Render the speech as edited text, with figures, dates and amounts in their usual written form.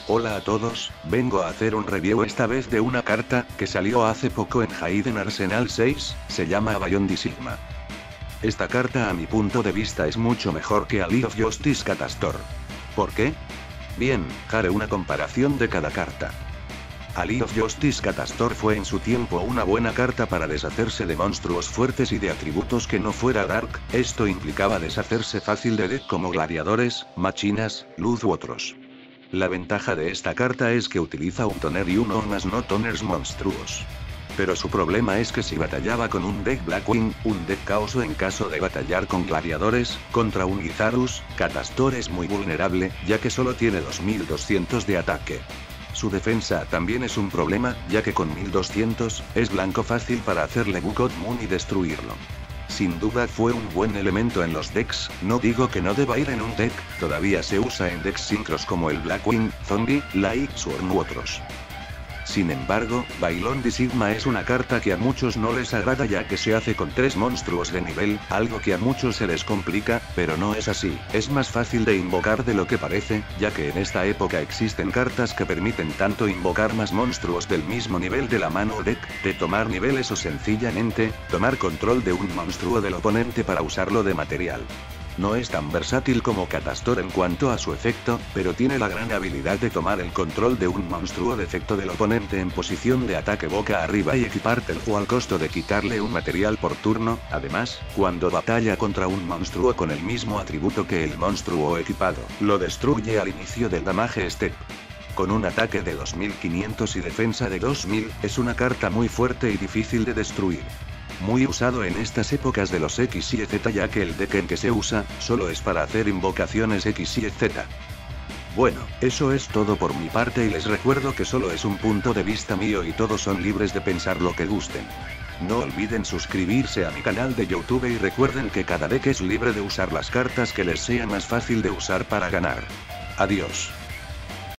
Hola a todos, vengo a hacer un review esta vez de una carta, que salió hace poco en Hayden Arsenal 6, se llama Abaddon di Sigma. Esta carta a mi punto de vista es mucho mejor que a League of Justice Catastor. ¿Por qué? Bien, haré una comparación de cada carta. A League of Justice Catastor fue en su tiempo una buena carta para deshacerse de monstruos fuertes y de atributos que no fuera Dark, esto implicaba deshacerse fácil de deck como gladiadores, machinas, luz u otros. La ventaja de esta carta es que utiliza un toner y uno o más no toners monstruos. Pero su problema es que si batallaba con un deck Blackwing, un deck Caos o en caso de batallar con gladiadores, contra un Gizarus, Catastor es muy vulnerable, ya que solo tiene 2200 de ataque. Su defensa también es un problema, ya que con 1200, es blanco fácil para hacerle Bucket Moon y destruirlo. Sin duda fue un buen elemento en los decks, no digo que no deba ir en un deck, todavía se usa en decks sincros como el Blackwing, Zombie, Light Swarm u otros. Sin embargo, Abaddon di Sigma es una carta que a muchos no les agrada ya que se hace con 3 monstruos de nivel, algo que a muchos se les complica, pero no es así, es más fácil de invocar de lo que parece, ya que en esta época existen cartas que permiten tanto invocar más monstruos del mismo nivel de la mano o deck, de tomar niveles o sencillamente, tomar control de un monstruo del oponente para usarlo de material. No es tan versátil como Catastor en cuanto a su efecto, pero tiene la gran habilidad de tomar el control de un monstruo de efecto del oponente en posición de ataque boca arriba y equipártelo al costo de quitarle un material por turno. Además, cuando batalla contra un monstruo con el mismo atributo que el monstruo equipado, lo destruye al inicio del damage step. Con un ataque de 2500 y defensa de 2000, es una carta muy fuerte y difícil de destruir. Muy usado en estas épocas de los X y Z ya que el deck en que se usa, solo es para hacer invocaciones X y Z. Bueno, eso es todo por mi parte y les recuerdo que solo es un punto de vista mío y todos son libres de pensar lo que gusten. No olviden suscribirse a mi canal de YouTube y recuerden que cada deck es libre de usar las cartas que les sea más fácil de usar para ganar. Adiós.